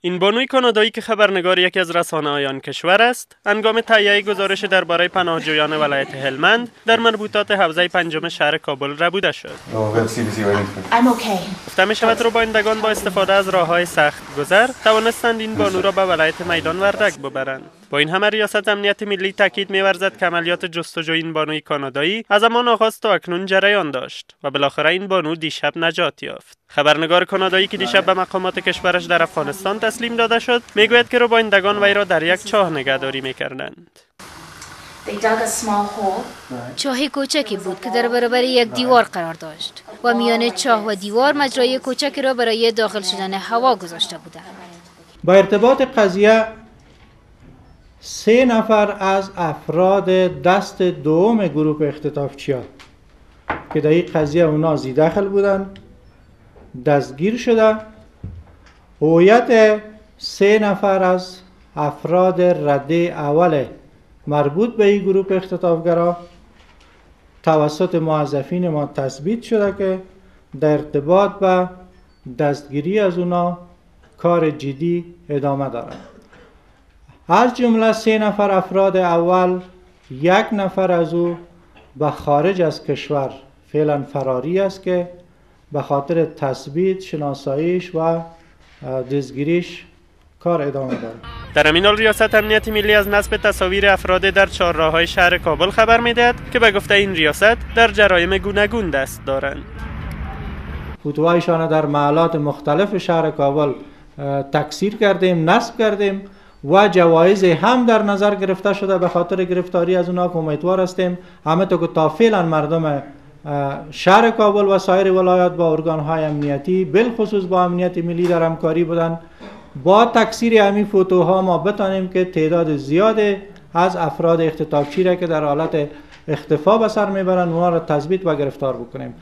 این بانوی کانادایی که خبرنگار یکی از رسانه‌های آن کشور است، هنگام تهیه گزارش درباره پناهجویان ولایت هلمند در مربوطات حوزه پنجم شهر کابل ربوده شد. گفته می‌شود روبایندگان با استفاده از راه‌های سخت گذر توانستند این بانو را به ولایت میدان وردک ببرند. با این همه ریاست امنیت ملی تاکید می‌ورزد که عملیات جستجوی این بانوی کانادایی از همان آغاز تا اکنون جریان داشت و بالاخره این بانو دیشب نجات یافت. خبرنگار کانادایی که دیشب به مقامات کشورش در افغانستان تسلیم داده شد، میگوید که روبایندگان وی را در یک چاه نگهداری می‌کردند. چاه کوچکی بود که در برابر یک دیوار قرار داشت و میان چاه و دیوار مجرای کوچکی را برای داخل شدن هوا گذاشته بودند. با ارتباط قضیه 3 نفر از افراد دست دوم گروه اختطافچیان که در این قضیه اونا زیداخل بودند دستگیر شده. هویت 3 نفر از افراد رده اول مربوط به این گروه اختطافگرا توسط موظفین ما تثبیت شده که در ارتباط به دستگیری از اونا کار جدی ادامه دارد. از جمله 3 نفر افراد اول، 1 نفر از او به خارج از کشور فعلا فراری است که به خاطر تثبیت، شناساییش و دستگیریش کار ادامه دارد. در همین حال ریاست امنیت ملی از نصب تصاویر افراد در چهارراه‌های شهر کابل خبر می‌دهد که به گفته این ریاست در جرایم گوناگون دست دارند. فوتوهایشان در محلات مختلف شهر کابل تکثیر کردیم، نصب کردیم و جوایز هم در نظر گرفته شده به خاطر گرفتاری از اونها که امیدوار هستیم همه تا که تا فعلا مردم شهر کابل و سایر ولایات با ارگان‌های امنیتی بالخصوص با امنیت ملی در همکاری بودند. با تکثیر همین فوتوها ما بتانیم که تعداد زیاد از افراد اختطافچی را که در حالت اختفا به سر میبرند اونها را تثبیت و گرفتار بکنیم.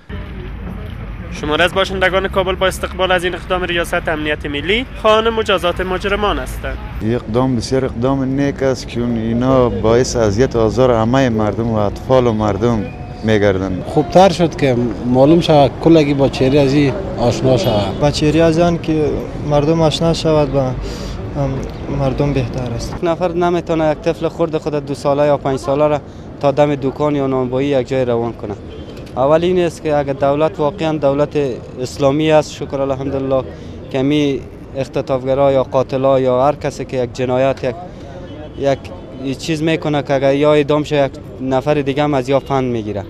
شمار از باشندگان کابل با استقبال از این اقدام ریاست امنیت ملی خواهان مجازات مجرمان هستند. اقدام بسیار اقدام نیک است چون اینا باعث اذیت و آزار همه مردم و اطفال و مردم میگردند. خوبتر شد که معلوم شود کلگی با چهره از این آشنا شود. با چهره از آن که مردم آشنا شود با مردم بهتر است. نفر نمیتونه یک طفل خرد خود 2 ساله یا 5 ساله را تا دم دکان یا نانوایی یک جای روان کنه. اول این است که اگر دولت واقعا دولت اسلامی است، شکر الحمدلله، که می اختطافگرا یا قاتلا یا هر کسی که یک جنایت یک چیز میکنه که اگر یا اعدام شه یک نفر دیگه هم از یا فند میگیره.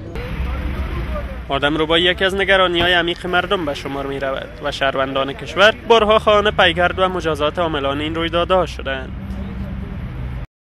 آدمربایی یکی از نگرانی‌های عمیق مردم به شمار می‌رود و شهروندان کشور بارها خواهان پیگرد و مجازات عاملان این رویدادها شدند.